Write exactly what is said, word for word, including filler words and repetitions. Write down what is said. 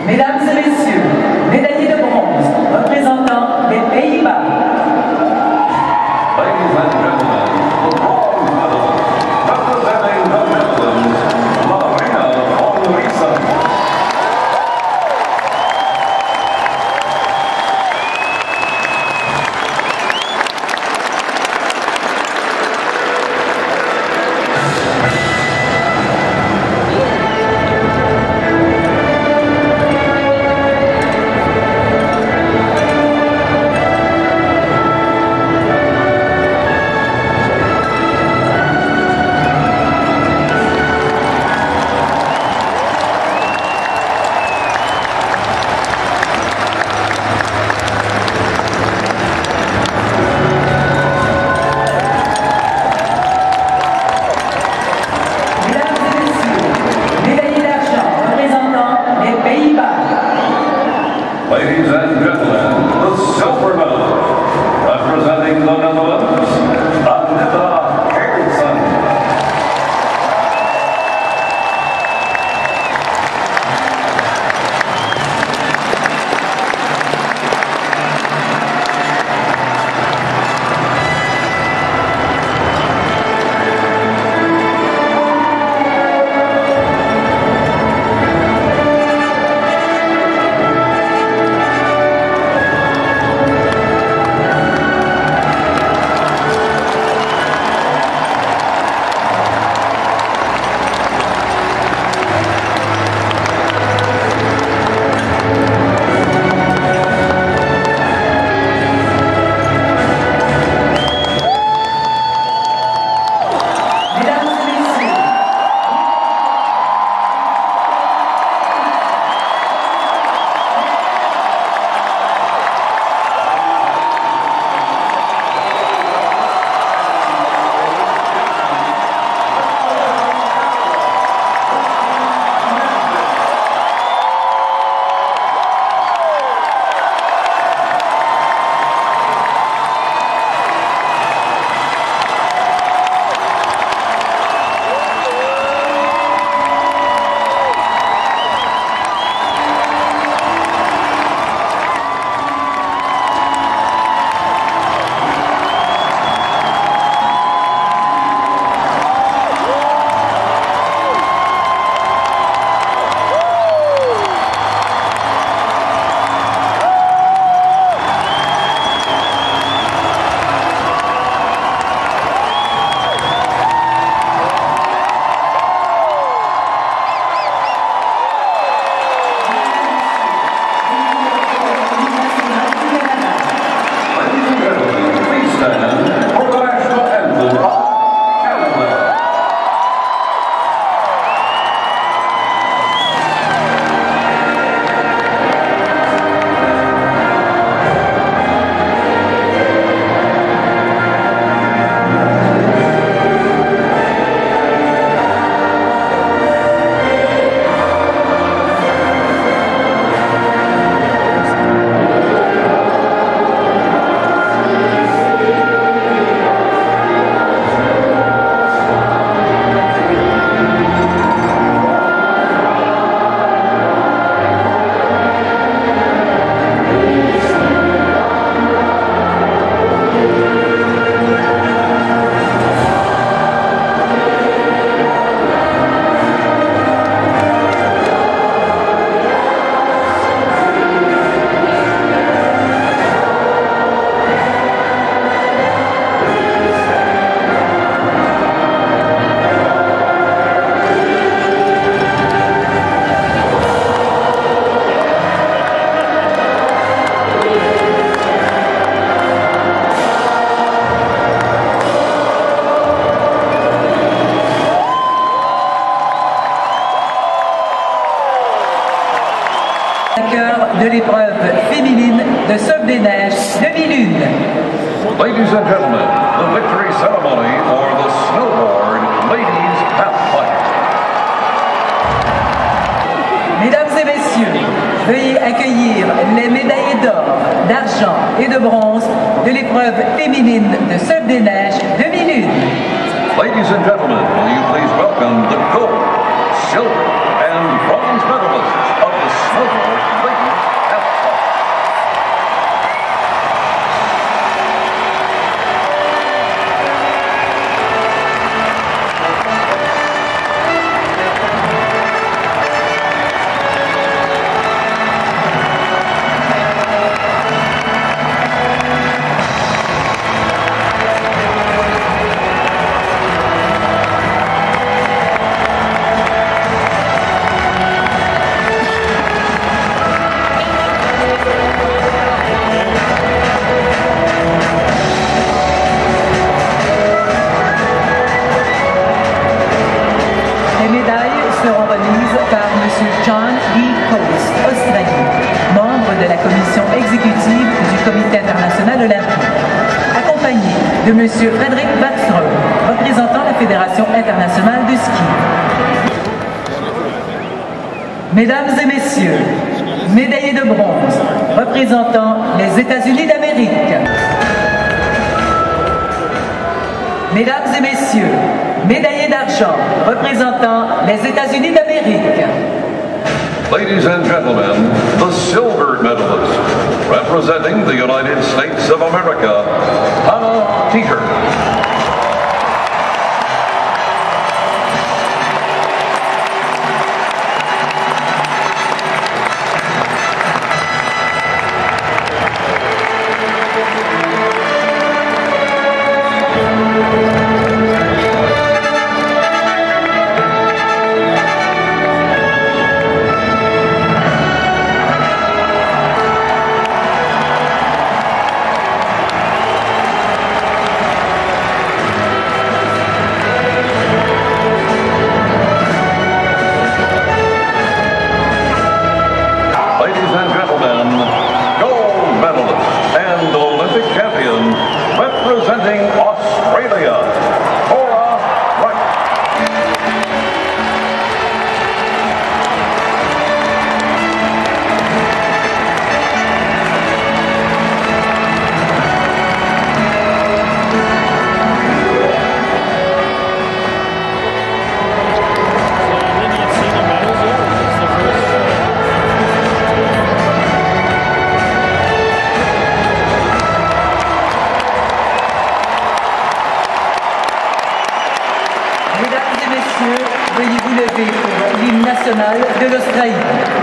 Mesdames et messieurs, médaillés de bronze représentant les Pays-Bas. Ladies and gentlemen, the bronze medal representing the Netherlands, Marina von Riesen. Ladies and gentlemen, the silver medal, representing the Netherlands, Anita Harrison. De l'épreuve féminine de saut des neiges demi-lune. Ladies and gentlemen, the victory ceremony for the snowboard ladies half-pipe. Mesdames et messieurs, veuillez accueillir les médaillés d'or, d'argent et de bronze de l'épreuve féminine de saut des neiges demi-lune. Ladies and gentlemen, will you please welcome the gold, silver, and bronze medalists of the snowboard Australie, membre de la commission exécutive du Comité international olympique, accompagné de M. Frédéric Backstrom, représentant la Fédération internationale de ski. Mesdames et messieurs, médaillés de bronze, représentant les États-Unis d'Amérique. Mesdames et messieurs, médaillés d'argent, représentant les États-Unis d'Amérique. Ladies and gentlemen, the silver medalist, representing the United States of America, Hannah Teeter. Representing Australia, Cora Wright. Mesdames et messieurs, veuillez vous lever pour l'hymne national de l'Australie.